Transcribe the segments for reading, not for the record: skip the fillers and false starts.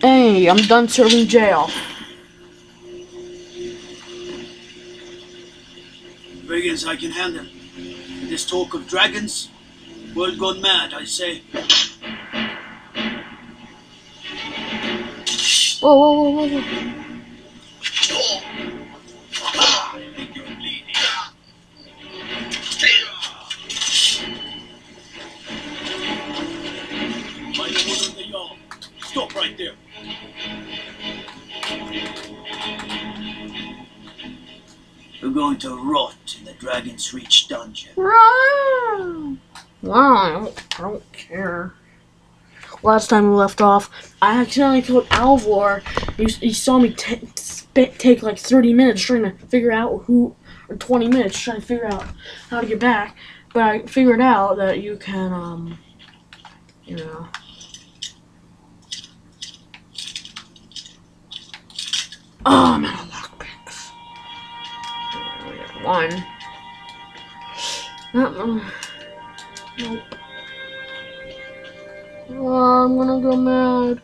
Hey, I'm done serving jail. Brigands I can handle. This talk of dragons, world gone mad, I say. Whoa, whoa, whoa, whoa, whoa. Stop right there. You're going to rot in the Dragon's Reach dungeon. Run! Wow, I don't care. Last time we left off, I accidentally killed Alvor. He saw me take like 30 minutes trying to figure out or 20 minutes trying to figure out how to get back. But I figured out that you can, you know. Oh, I'm out of lockpicks. We got one. Nope. Oh, I'm gonna go mad.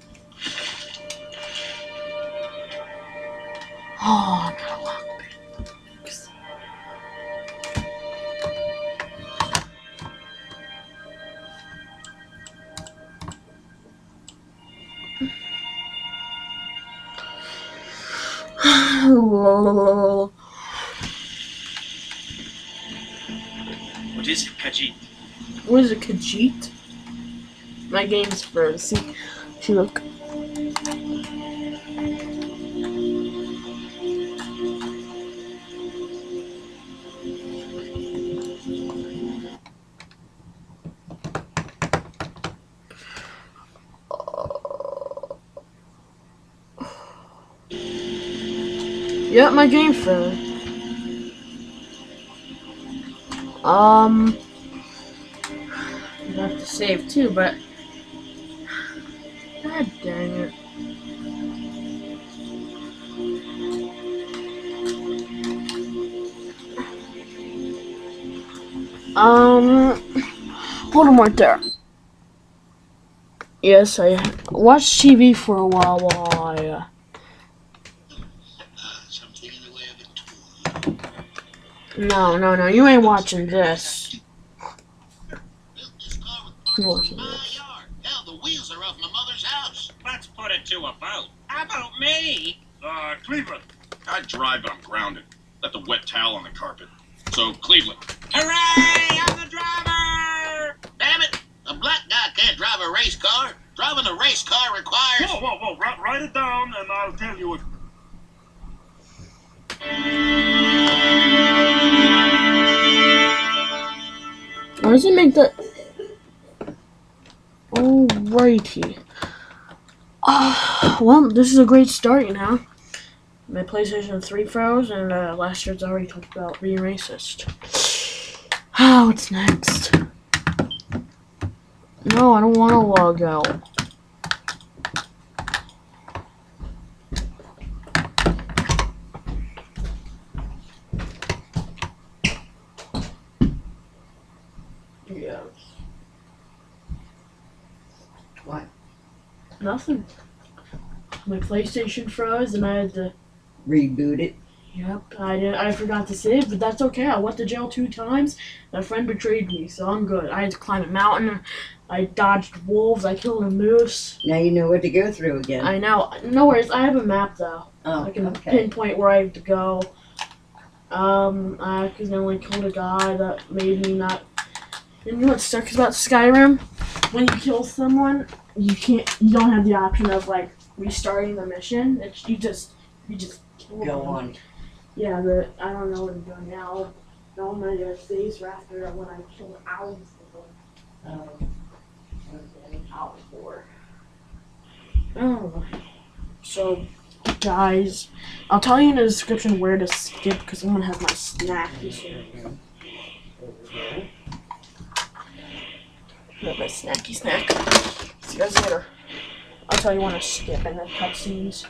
Oh, I'm out of lockpicks. What is it, Khajiit? What is it, Khajiit? My game's froze. See, look. Yep, my game froze. You have to save too, but god dang it. Hold on right there. Yes, I watched TV for a while I No, you ain't watching this. You're watching this. Hell, the wheels are off my mother's house. Let's put it to a vote. How about me? Cleveland. I drive, but I'm grounded. Left a wet towel on the carpet. So, Cleveland. Hooray! I'm the driver! Damn it! A black guy can't drive a race car. Driving a race car requires... Whoa. Write it down, and I'll tell you what... Why does it make that? Alrighty. Well, this is a great start, you know. My PlayStation 3 froze, and last year's already talked about being racist. What's next? No, I don't want to log out. Yes. What? Nothing. My PlayStation froze, and I had to Reboot it. Yep, I forgot to save, but that's okay. I went to jail 2 times. My friend betrayed me, so I'm good. I had to climb a mountain. I dodged wolves. I killed a moose. Now you know what to go through again. I know. No worries. I have a map though. Oh, I can okay. pinpoint where I have to go. I accidentally killed a guy that made me not. You know what sucks about Skyrim? When you kill someone, you don't have the option of like restarting the mission. You just kill Go them. on. Yeah, but I don't know what I'm doing now. No, I'm gonna get a face after when I killed owls. Oh. So, guys, I'll tell you in the description where to skip because I'm gonna have my snack this year. Got my snacky snack. See you guys later. I'll tell you when to skip in the cutscenes.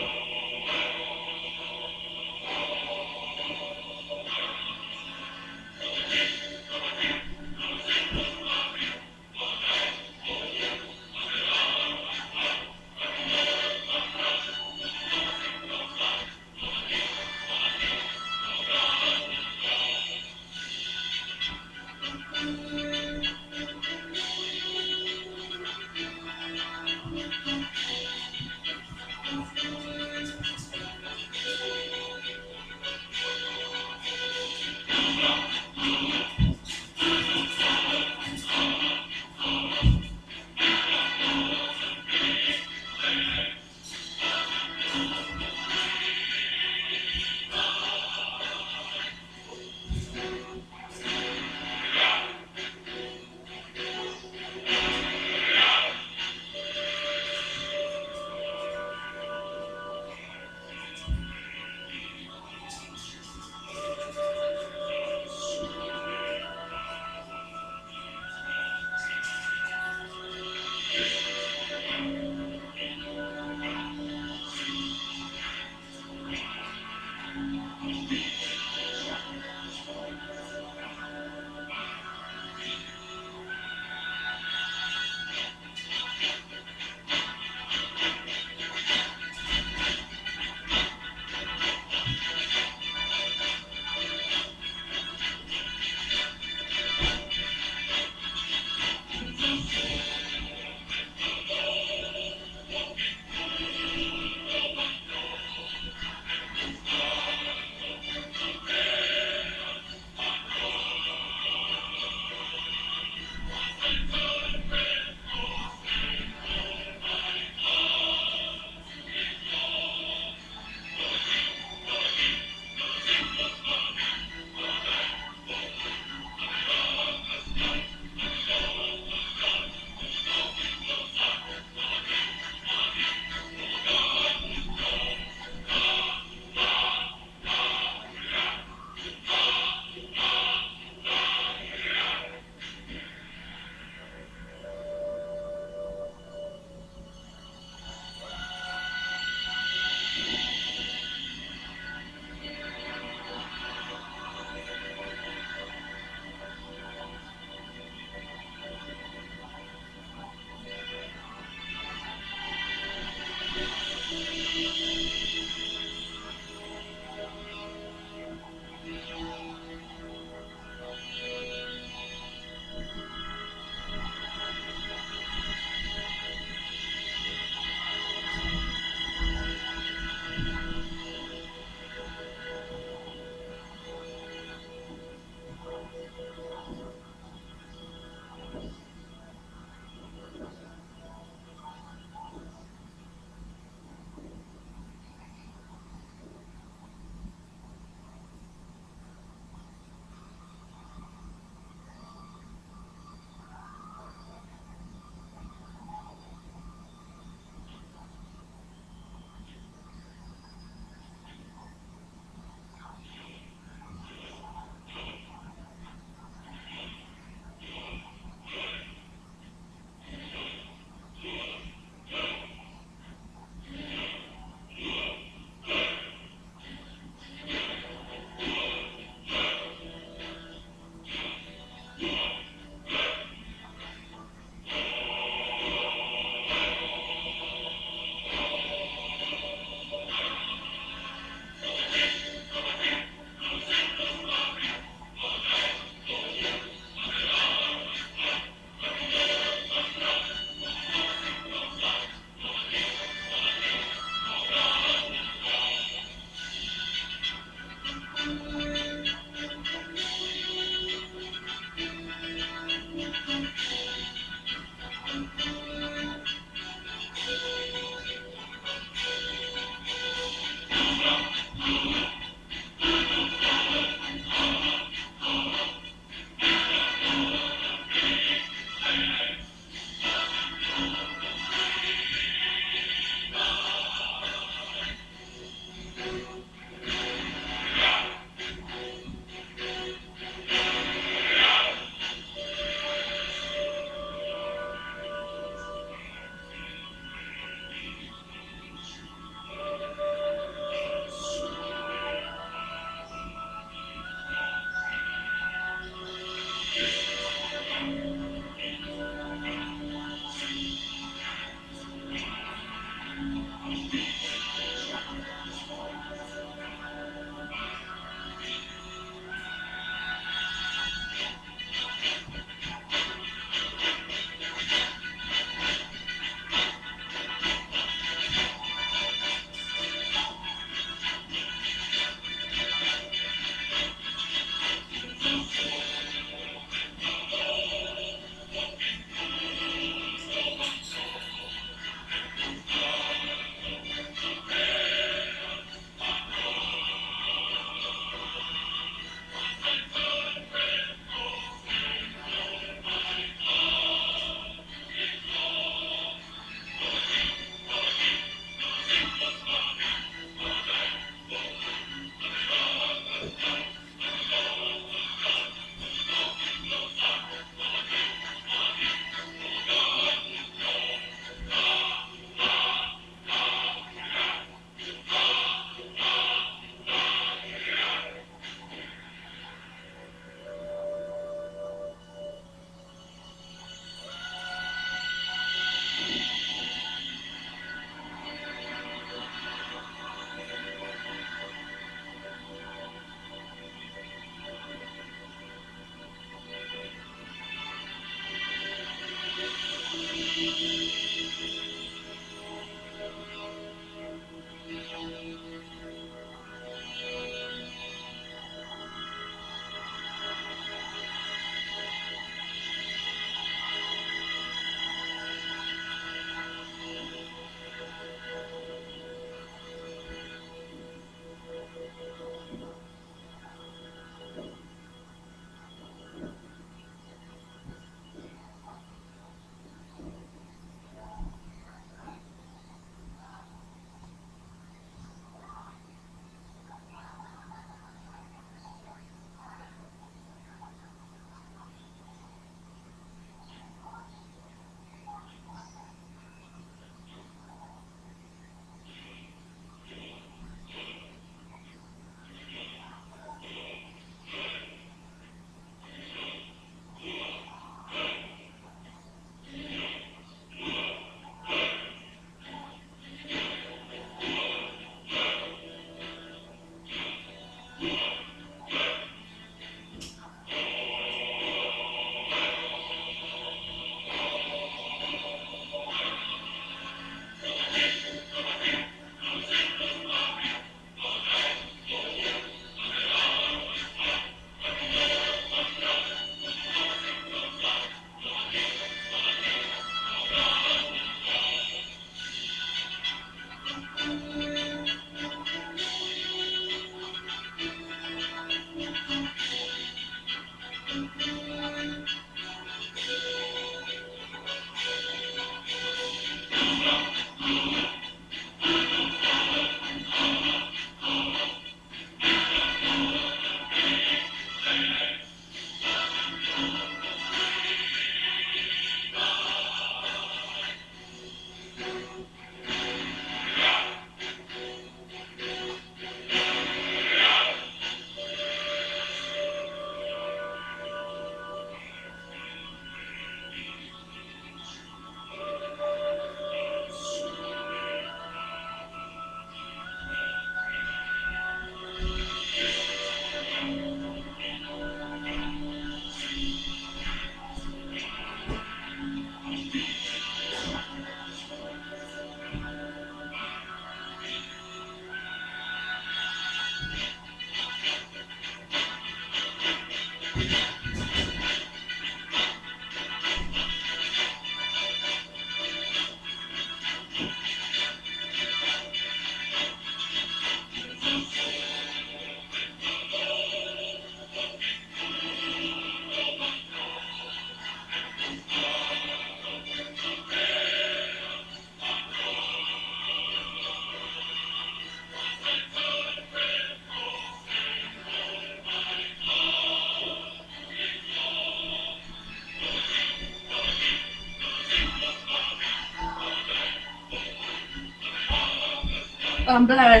I'm back.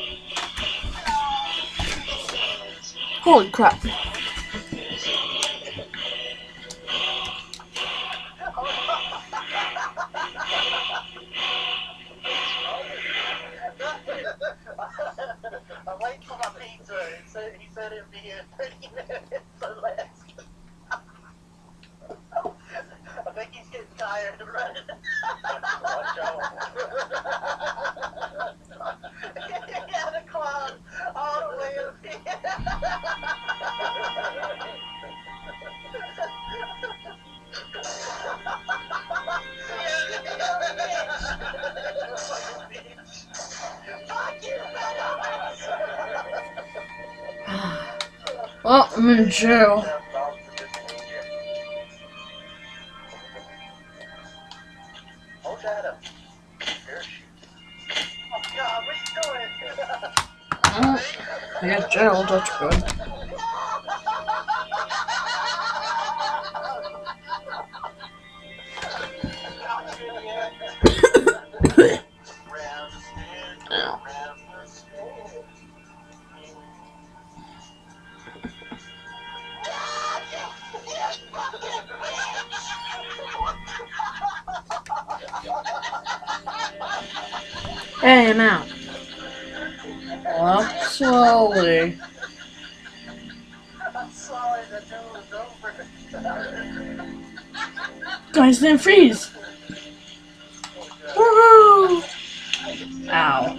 Holy crap. I'm waiting for my pizza. He said it'd be in 30 minutes or less. I think he's getting tired of running. Watch out. He had to climb all the way up here. Fuck you, Well, I'm in jail. Hold that up. Parachute. Oh God, what are you doing? I got jail, that's good. Hey, I'm out. Walk slowly. I'm sorry, the deal was over. Guys, didn't freeze. Woohoo! Ow.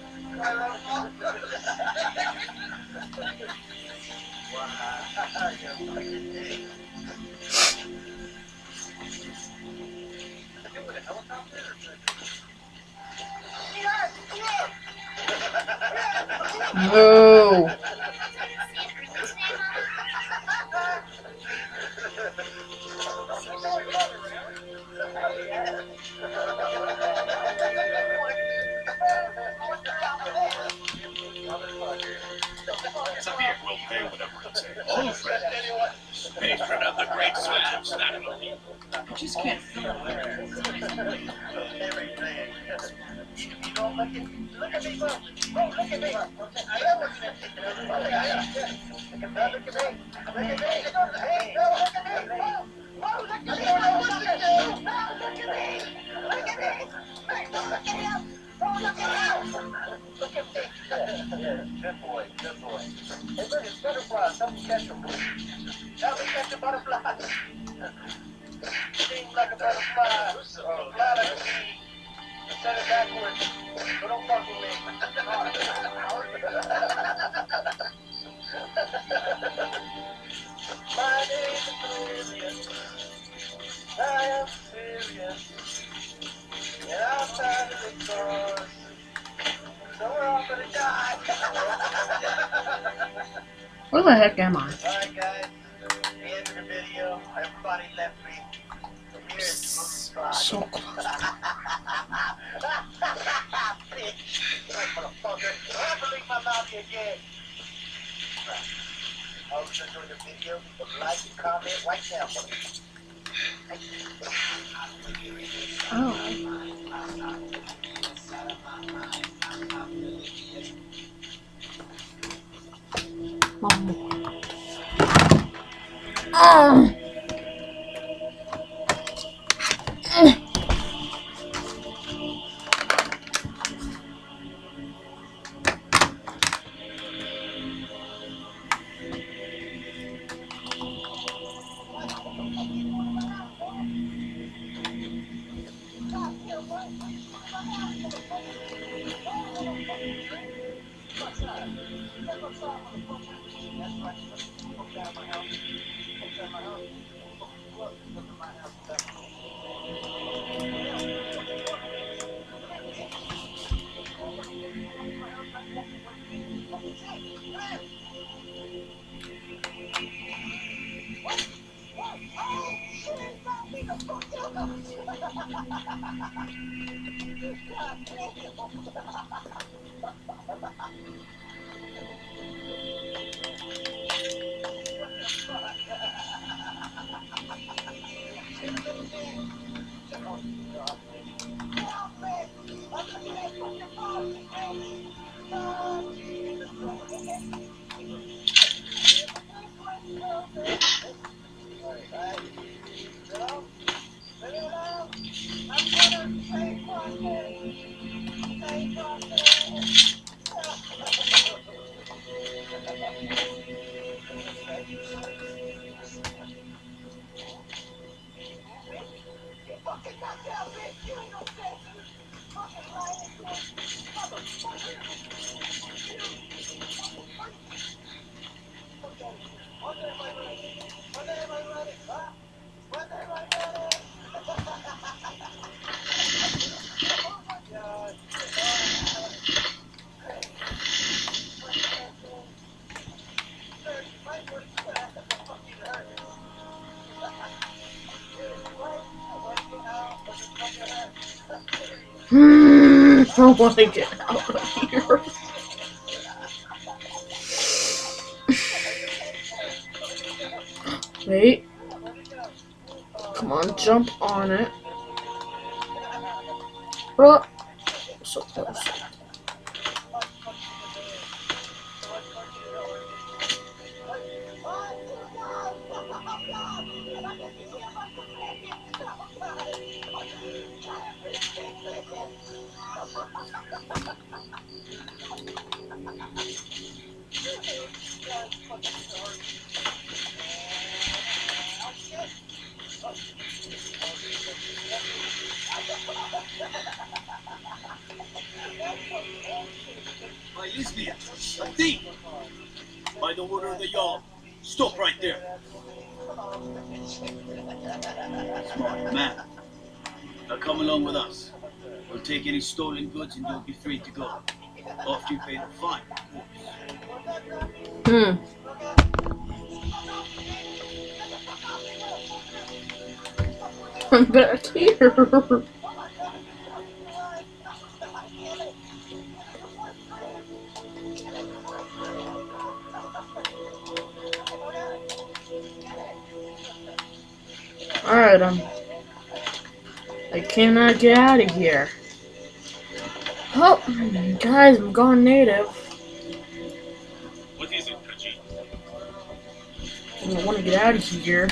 No. It's a vehicle will pay whatever it takes. All friends. Patron of the great Slam Snackle. You just can't feel it. Everything. You don't look at me, bro. Bro, look at me. I am looking at you. Look at me. Look at me. Look at me. Hey, no, look at me. Bro, look at me. Look at you. No, look at me. Look at me. Hey, don't look at him. Don't look at him. Look at me. Good boy. Good boy. Hey, look, it's butterflies. Help me catch them. Help me catch the butterflies. Seems like a butterfly. Fly like a bee. Set it backwards. But don't fuck with me. My name is Oblivion. I am serious. And I'm tired of the stars. So we're all gonna die. Where the heck am I? Alright guys, the end of the video. Everybody left me. From here it's the spot. So close. Bitch. Motherfucker. Don't have to leave my mouth again. I hope you enjoyed the video. Like and comment right now. Oh. One more. Oh. Help me! I want to get out of here. Wait. Come on, jump on it. Oh, so close. My lesbian, a thief! By the order of the Jarl, stop right there. Smart man. Now come along with us. We'll take any stolen goods and you'll be free to go. After you pay the fine, of course. I'm back here. Alright, I cannot get out of here. Oh, guys, I'm gone native. What is it, Khajiit? I want to get out of here.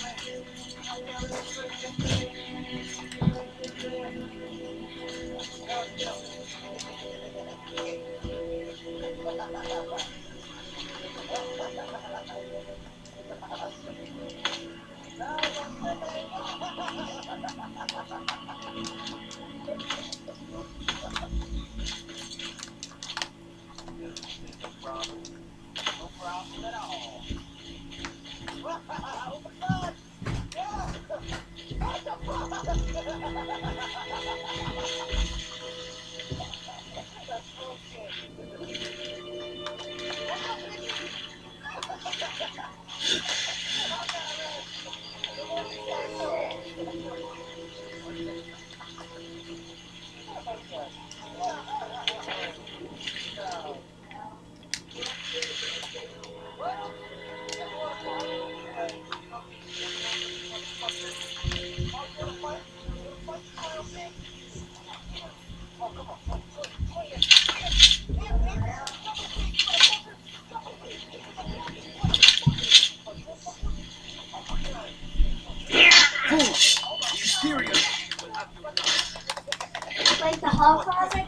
Like the hall closet?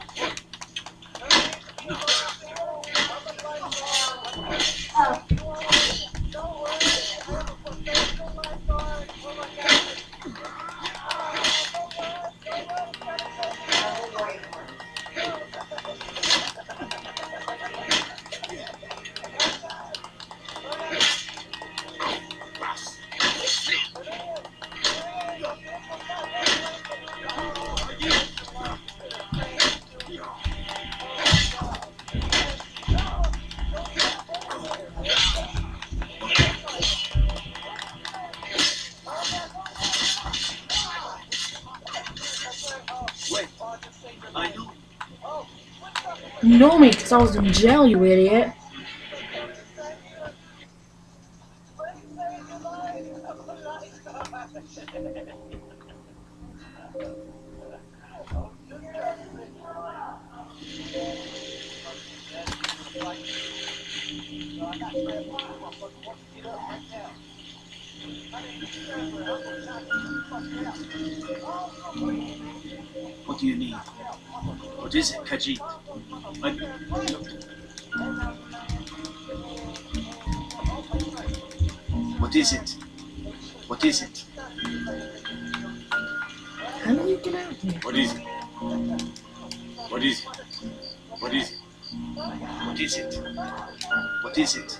Oh. Wait, I know. You know me because I was in jail, you idiot. What do you need? What is it, Khajiit? What is it? What is it? How do you get out here? What is it? What is it? What is it? What is it? What is it?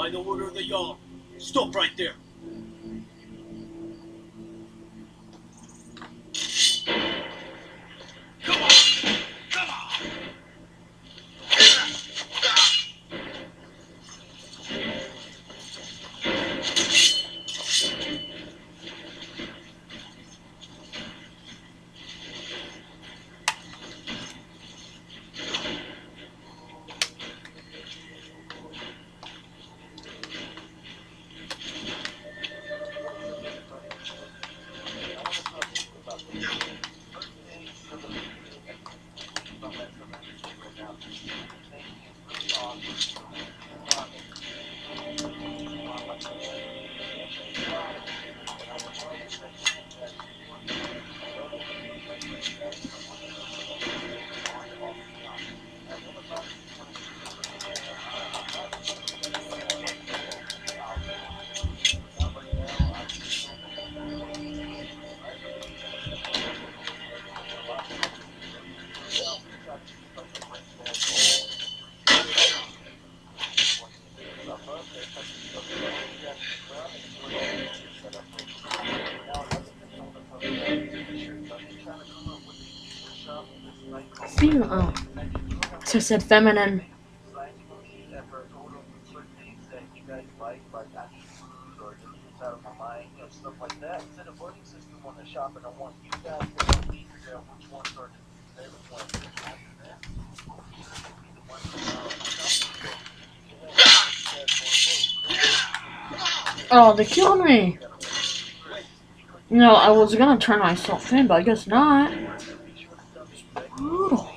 By the order of the Jarl. Stop right there. Come on! Come on! Female. Oh. So I said feminine. Oh, they killed me. No, I was gonna turn myself in, but I guess not. Oh.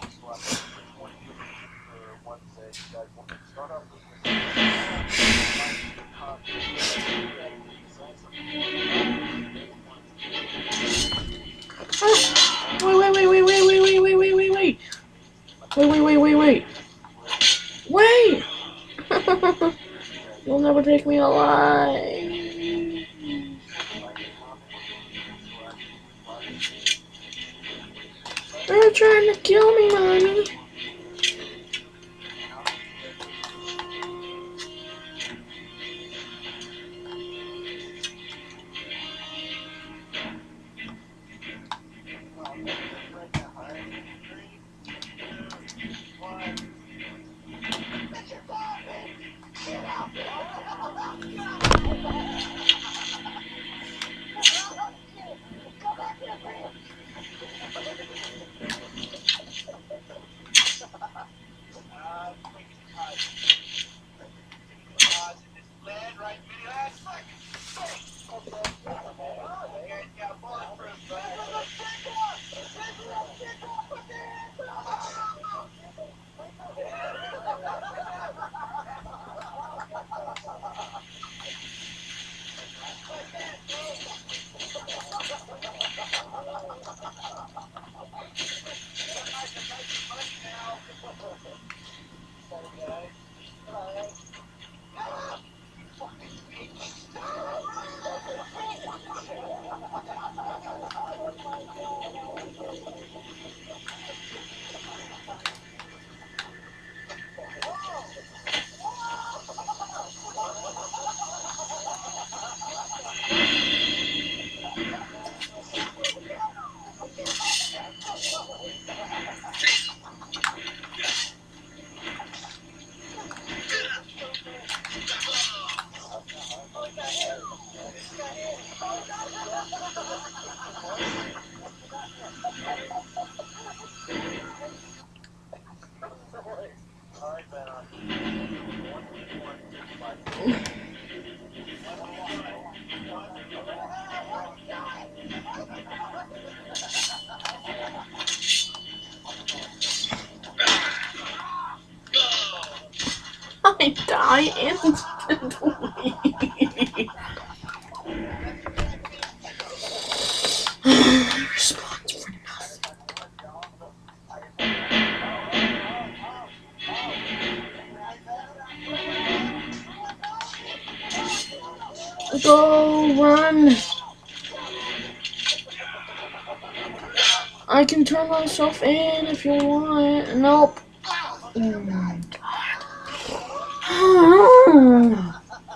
Wait! You'll never take me alive. They're trying to kill me, mommy. I die instantly. Response for nothing. Go run. I can turn myself in if you want. Nope.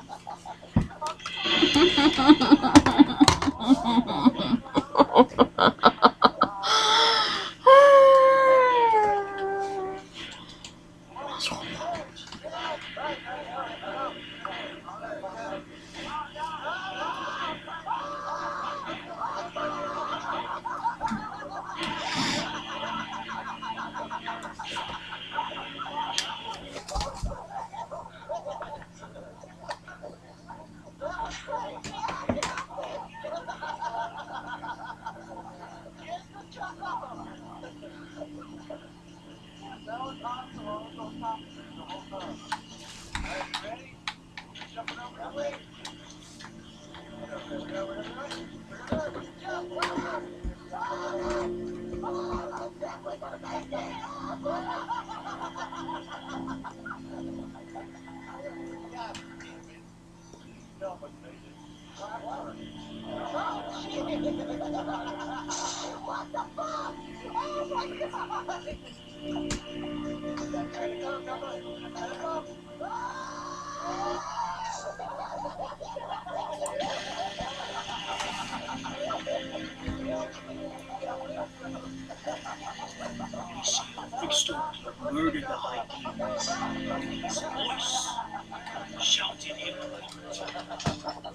Big story. Murdered the High King. His voice shouted implement.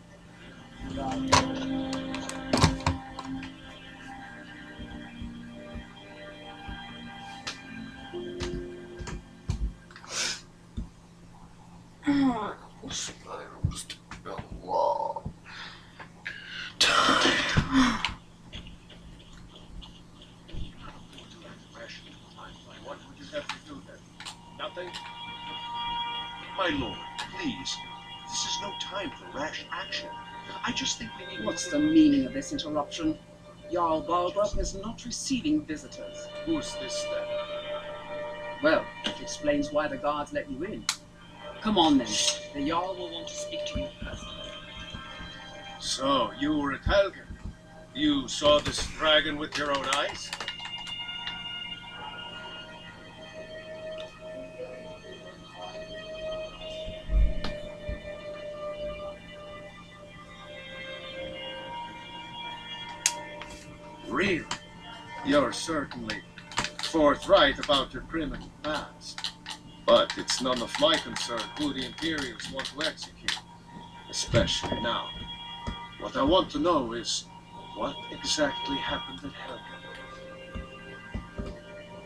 What would you have to do then? Nothing? My lord, please. This is no time for rash action. I just think we need... What's the meaning of this interruption? Jarl Balgruuf is not receiving visitors. Who's this then? Well, it explains why the guards let you in. Come on then. The Jarl will want to speak to you personally. So, you were at Helgen. You saw this dragon with your own eyes? Really? You're certainly forthright about your criminal past. But it's none of my concern who the Imperials want to execute. Especially now. What I want to know is, what exactly happened at Helgen?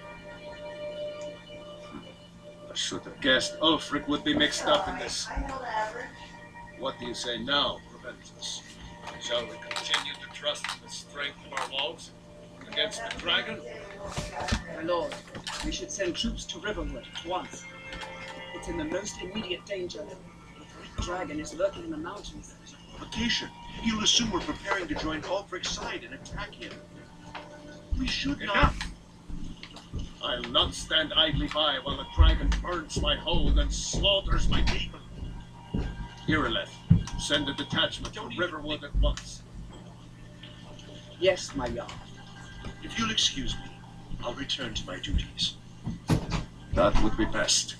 I should have guessed Ulfric would be mixed up in this. What do you say now, Proventus? Shall we continue to trust in the strength of our walls against the dragon? My lord, we should send troops to Riverwood at once. It's in the most immediate danger. The great dragon is lurking in the mountains. Vacation. He'll assume we're preparing to join Ulfric's side and attack him. We should not. I'll not stand idly by while the dragon burns my hold and slaughters my people. Irileth, send a detachment to Riverwood at once. Yes, my Jarl. If you'll excuse me, I'll return to my duties. That would be best.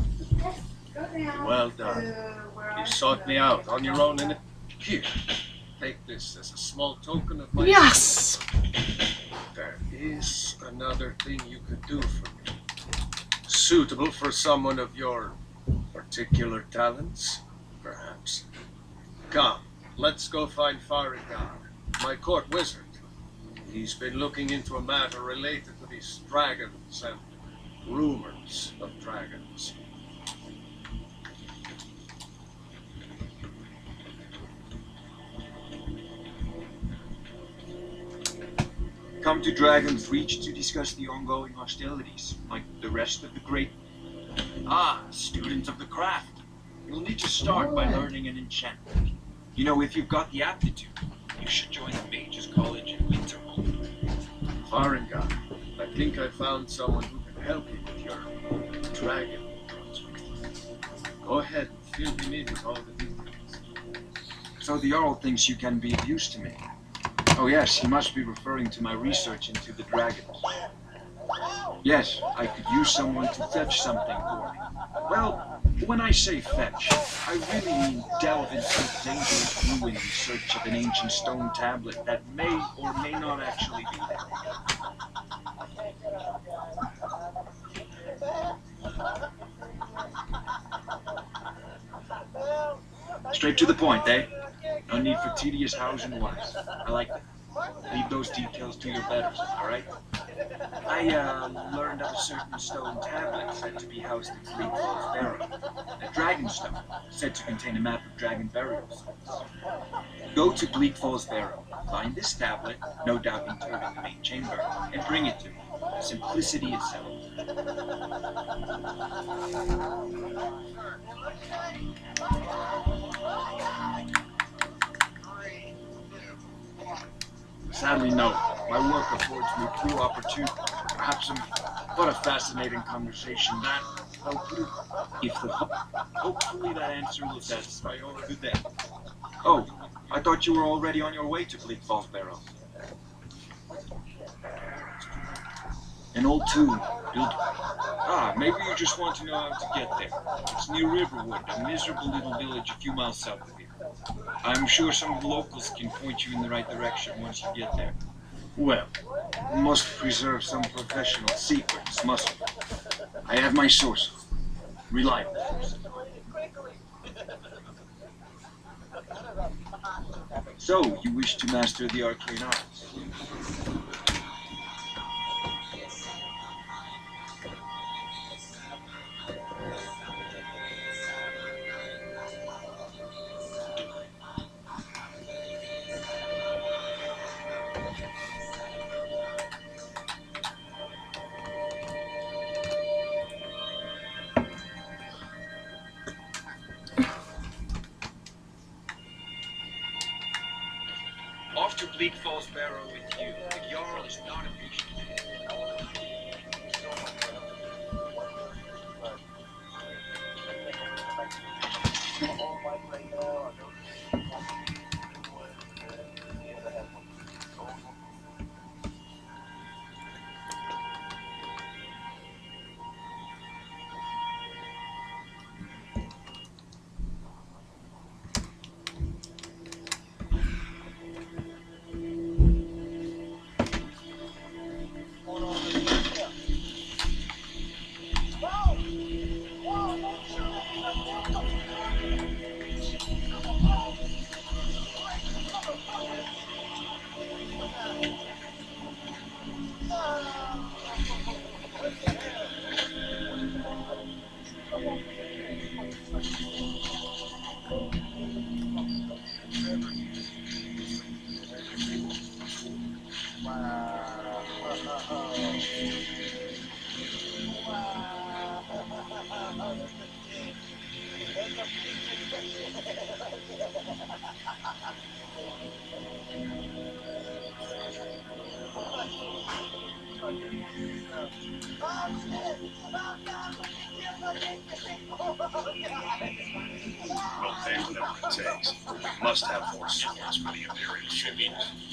Well done. You sought me out on your own in it. Here, take this as a small token of my... Yes! There is another thing you could do for me. Suitable for someone of your particular talents, perhaps. Come, let's go find Faringar, my court wizard. He's been looking into a matter related to these dragons and rumors of dragons. Come to Dragon's Reach to discuss the ongoing hostilities, like the rest of the great... Ah, students of the craft. You'll need to start by learning an enchantment. You know, if you've got the aptitude, you should join the Mages College in Winterhold. Faringar, I think I found someone who can help you with your dragon project. Go ahead and fill him in with all the details. So the Jarl thinks you can be of use to me. Oh yes, he must be referring to my research into the dragons. Yes, I could use someone to fetch something for me. Well, when I say fetch, I really mean delve into a dangerous ruin in search of an ancient stone tablet that may or may not actually be there. Straight to the point, eh? No need for tedious hows and whys. I like that. Leave those details to your betters, alright? I learned of a certain stone tablet said to be housed in Bleak Falls Barrow. A dragon stone, said to contain a map of dragon burial sites. Go to Bleak Falls Barrow, find this tablet, no doubt interred in the main chamber, and bring it to me. Simplicity itself. Sadly, no. My work affords me few opportunities. Perhaps what a fascinating conversation that. Hopefully that answer will satisfy you. Good day. Oh, I thought you were already on your way to Bleak Falls Barrow. An old tomb built. Maybe you just want to know how to get there. It's near Riverwood, a miserable little village a few miles south of here. I'm sure some of the locals can point you in the right direction once you get there. Well, we must preserve some professional secrets, must we? I have my sources. Reliable. So, you wish to master the arcane arts? Off to Bleak Falls Barrow with you. The Jarl is not impatient. Okay, whatever it takes. We must have more swords for the Imperial tribute.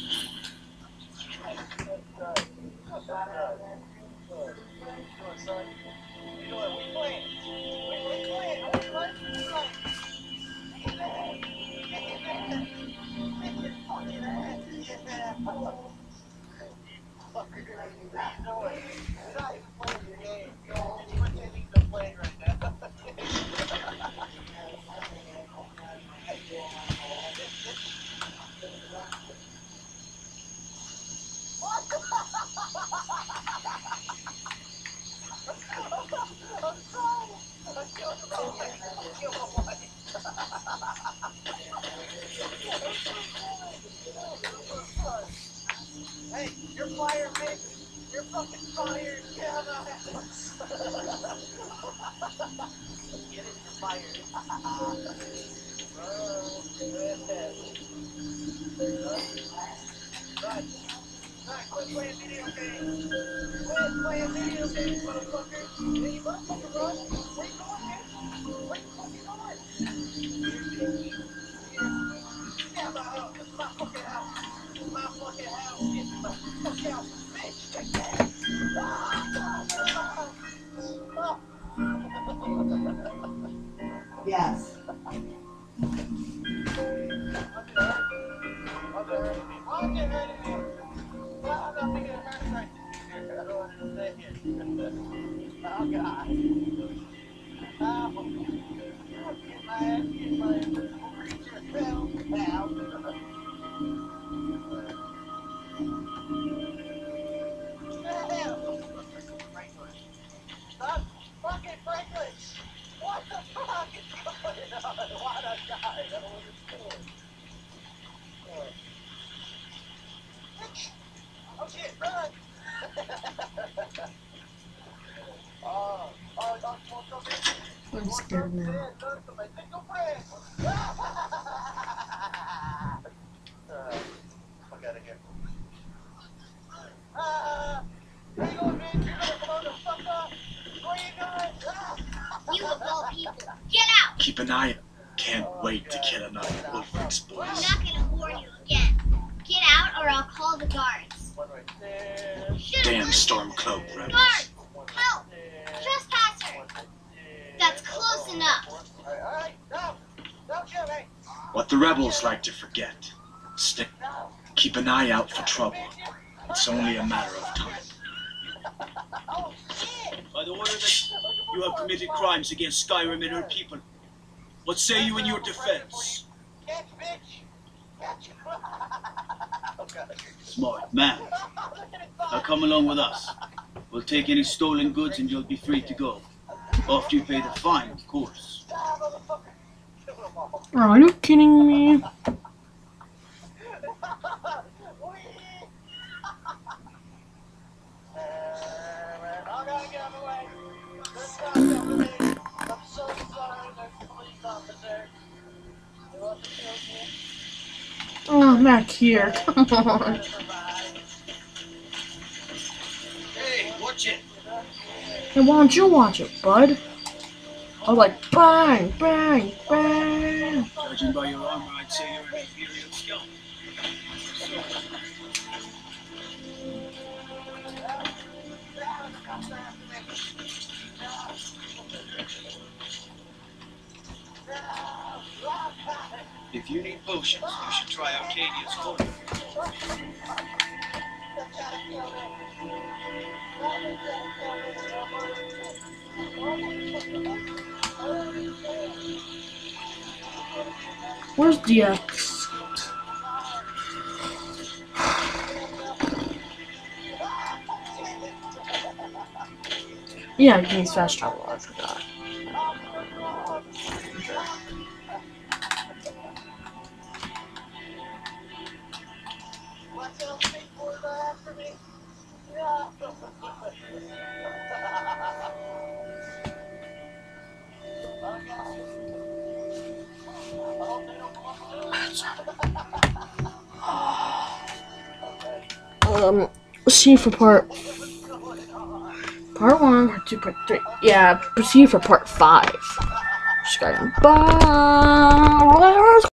Hey, you're fired, mate. You're fucking fired. Yeah, no. Get it, you're fired. Right, quit playing video games. Quit playing video games, motherfucker. Yeah, you motherfucker run. Where you going, man? Where you fucking going? Yeah, my house. This is my fucking house. This is my fucking house. Get the fuck out, bitch. Take that. Yes. Oh, God. Get my ass, get my ass. Reach yourself now. Stop fucking Franklin! What the fuck is going on? Why did I die? I don't understand. Oh shit, run! I'm scared now. Fuck out of here. Where you going, bitch? You're gonna blow the fuck up? Where you going? You of all people, get out! Keep an eye out. Can't wait to kill another Wolfric's I'm boys. not gonna warn you again. Get out or I'll call the guards. One right there. Damn Stormcloak rebels. Guards! Help! Trespasser! That's close enough. Alright, no! Don't shoot me! What the rebels like to forget. Stick. Keep an eye out for trouble. It's only a matter of time. Oh shit! By the order that you have committed crimes against Skyrim and her people. What say you in your defense? Catch, bitch! Catch! Oh, God. Smart man. Now come along with us. We'll take any stolen goods and you'll be free to go. After you pay the fine, of course. Are you kidding me? I gotta get out of the way. This guy's over me. I'm so sorry, there's a police officer. They want to kill me. Oh, I'm back here. Come on. Hey, watch it. Hey, why don't you watch it, bud? I was like, bang, bang, bang. Judging by your armor, I'd say you're an Imperial skeleton. If you need potions, you should try Arcadia's Holy. Where's the X? Yeah, it means fast travel, I forgot. What else people are after me? Yeah. See for part 1, part 2, part 3. Yeah, proceed for part 5. Skyrim. Bye.